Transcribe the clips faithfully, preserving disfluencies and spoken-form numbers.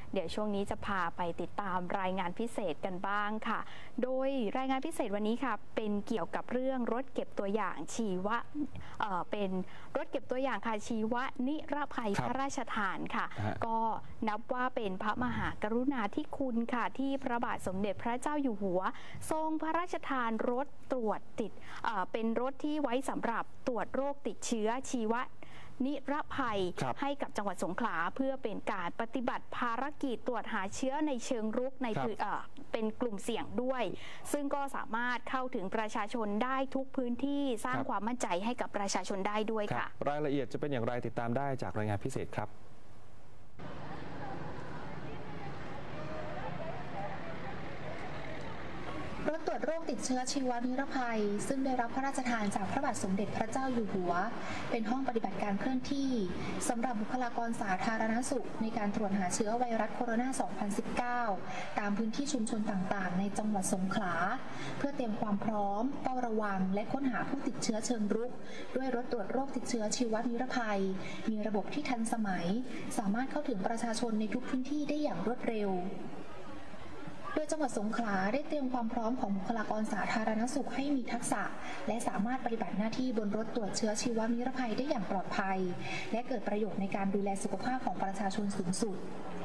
เดี๋ยวช่วงนี้จะพาไปติดตามรายงานพิเศษกันบ้างค่ะโดยรายงานพิเศษวันนี้ค่ะเป็นเกี่ยวกับเรื่องรถเก็บตัวอย่างชีวะเอ่อเป็นรถเก็บตัวอย่างค่ะชีวนิรภัยพระราชทานค่ะก็นับว่าเป็นพระมหากรุณาธิคุณค่ะที่พระบาทสมเด็จพระเจ้าอยู่หัวทรงพระราชทานรถตรวจติดเอ่อเป็นรถที่ไว้สำหรับตรวจโรคติดเชื้อชีวนิรภัยให้กับจังหวัดสงขลาเพื่อเป็นการปฏิบัติภารกิจตรวจหาเชื้อในเชิงรุกในเป็นกลุ่มเสี่ยงด้วยซึ่งก็สามารถเข้าถึงประชาชนได้ทุกพื้นที่สร้างความมั่นใจให้กับประชาชนได้ด้วยค่ะรายละเอียดจะเป็นอย่างไรติดตามได้จากรายงานพิเศษครับรถตรวจโรคติดเชื้อชีวนิรภัยซึ่งได้รับพระราชทานจากพระบาทสมเด็จพระเจ้าอยู่หัวเป็นห้องปฏิบัติการเคลื่อนที่สำหรับบุคลากรสาธารณสุขในการตรวจหาเชื้อไวรัสโคโรนา สองพันสิบเก้า ตามพื้นที่ชุมชนต่างๆในจังหวัดสงขลาเพื่อเตรียมความพร้อมเฝ้าระวังและค้นหาผู้ติดเชื้อเชิงรุกด้วยรถตรวจโรคติดเชื้อชีวนิรภัยมีระบบที่ทันสมัยสามารถเข้าถึงประชาชนในทุกพื้นที่ได้อย่างรวดเร็วโดยจังหวัดสงขลาได้เตรียมความพร้อมของบุคลากรสาธารณสุขให้มีทักษะและสามารถปฏิบัติหน้าที่บนรถตรวจเชื้อชีวนิรภัยได้อย่างปลอดภัยและเกิดประโยชน์ในการดูแลสุขภาพของประชาชนสูงสุด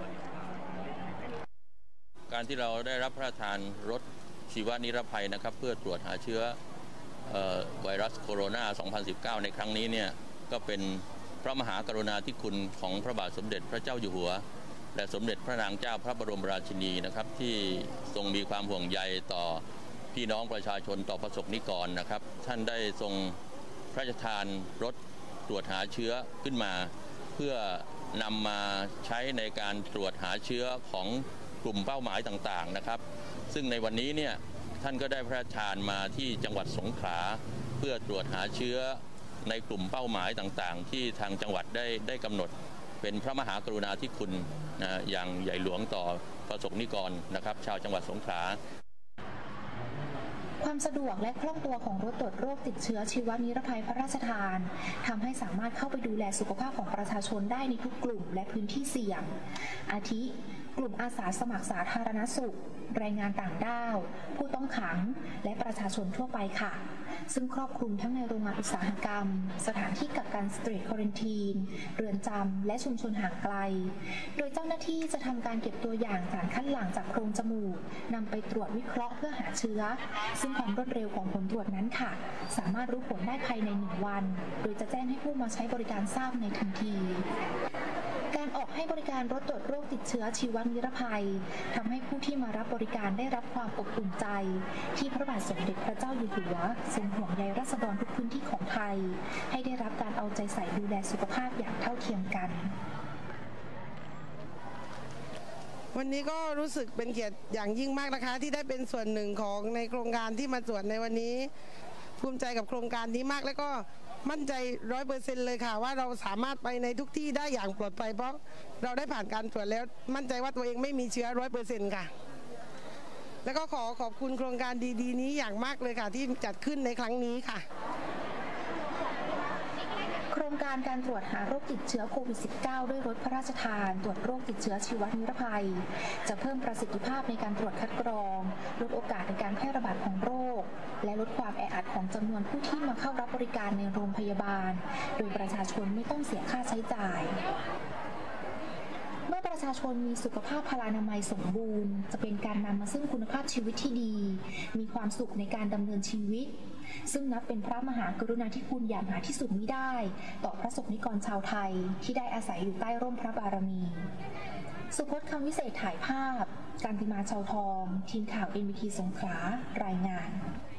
การที่เราได้รับพระราชทานรถชีวนิรภัยนะครับเพื่อตรวจหาเชื้อไวรัสโคโรนา สองพันสิบเก้า ในครั้งนี้เนี่ยก็เป็นพระมหากรุณาธิคุณของพระบาทสมเด็จพระเจ้าอยู่หัวและสมเด็จพระนางเจ้าพระบรมราชินีนะครับที่ทรงมีความห่วงใยต่อพี่น้องประชาชนต่อประสบนิกรนะครับท่านได้ทรงพระราชทานรถตรวจหาเชื้อขึ้นมาเพื่อนำมาใช้ในการตรวจหาเชื้อของกลุ่มเป้าหมายต่างๆนะครับซึ่งในวันนี้เนี่ยท่านก็ได้พระราชทานมาที่จังหวัดสงขลาเพื่อตรวจหาเชื้อในกลุ่มเป้าหมายต่างๆที่ทางจังหวัดได้ได้กำหนดเป็นพระมหากรุณาธิคุณนะอย่างใหญ่หลวงต่อประสบนิกรนะครับชาวจังหวัดสงขลาความสะดวกและคล่องตัวของรถตรวจโรคติดเชื้อชีวนิรภัยพระราชทานทำให้สามารถเข้าไปดูแลสุขภาพของประชาชนได้ในทุกกลุ่มและพื้นที่เสี่ยงอาทิกลุ่มอาสาสมัครสาธารณสุขแรงงานต่างด้าวผู้ต้องขังและประชาชนทั่วไปค่ะซึ่งครอบคลุมทั้งในโรงงานอุตสาหกรรมสถานที่กักกันสตรีทควอรันทีนเรือนจำและชุมชนห่างไกลโดยเจ้าหน้าที่จะทำการเก็บตัวอย่างสารคัดหลั่งจากโพรงจมูกนำไปตรวจวิเคราะห์เพื่อหาเชื้อซึ่งความรวดเร็วของผลตรวจนั้นค่ะสามารถรู้ผลได้ภายในหนึ่งวันโดยจะแจ้งให้ผู้มาใช้บริการทราบในทันทีการออกให้บริการรถตรวจโรคติดเชื้อชีวนิรภัยทำให้ผู้ที่มารับบริการได้รับความอบอุ่นใจที่พระบาทสมเด็จพระเจ้าอยู่หัวทรงห่วงใยราษฎรทุกพื้นที่ของไทยให้ได้รับการเอาใจใส่ดูแลสุขภาพอย่างเท่าเทียมกันวันนี้ก็รู้สึกเป็นเกียรติอย่างยิ่งมากนะคะที่ได้เป็นส่วนหนึ่งของในโครงการที่มาตรวจในวันนี้ภูมิใจกับโครงการนี้มากและก็มั่นใจร้อยเปอร์เซ็นต์เลยค่ะว่าเราสามารถไปในทุกที่ได้อย่างปลอดภัยเพราะเราได้ผ่านการตรวจแล้วมั่นใจว่าตัวเองไม่มีเชื้อร้อยเปอร์เซ็นต์ค่ะแล้วก็ขอขอบคุณโครงการดีๆนี้อย่างมากเลยค่ะที่จัดขึ้นในครั้งนี้ค่ะโครงการการตรวจหาโรคติดเชื้อโควิด สิบเก้า ด้วยรถพระราชทานตรวจโรคติดเชื้อชีวนิรภัยจะเพิ่มประสิทธิภาพในการตรวจคัดกรองลดโอกาสในการแพร่ระบาดของโรคและลดความแออัดของจำนวนผู้ที่มาเข้ารับบริการในโรงพยาบาลโดยประชาชนไม่ต้องเสียค่าใช้จ่ายเมื่อประชาชนมีสุขภาพพลานามัยสมบูรณ์จะเป็นการนำมาซึ่งคุณภาพชีวิตที่ดีมีความสุขในการดำเนินชีวิตซึ่งนับเป็นพระมหากรุณาธิคุณอย่างหาที่สุดมิได้ต่อพระสงฆ์นิกรชาวไทยที่ได้อาศัยอยู่ใต้ร่มพระบารมีสุพจน์คำวิเศษถ่ายภาพการติมาชาวทองทีมข่าว เอ็น บี ที สงขลารายงาน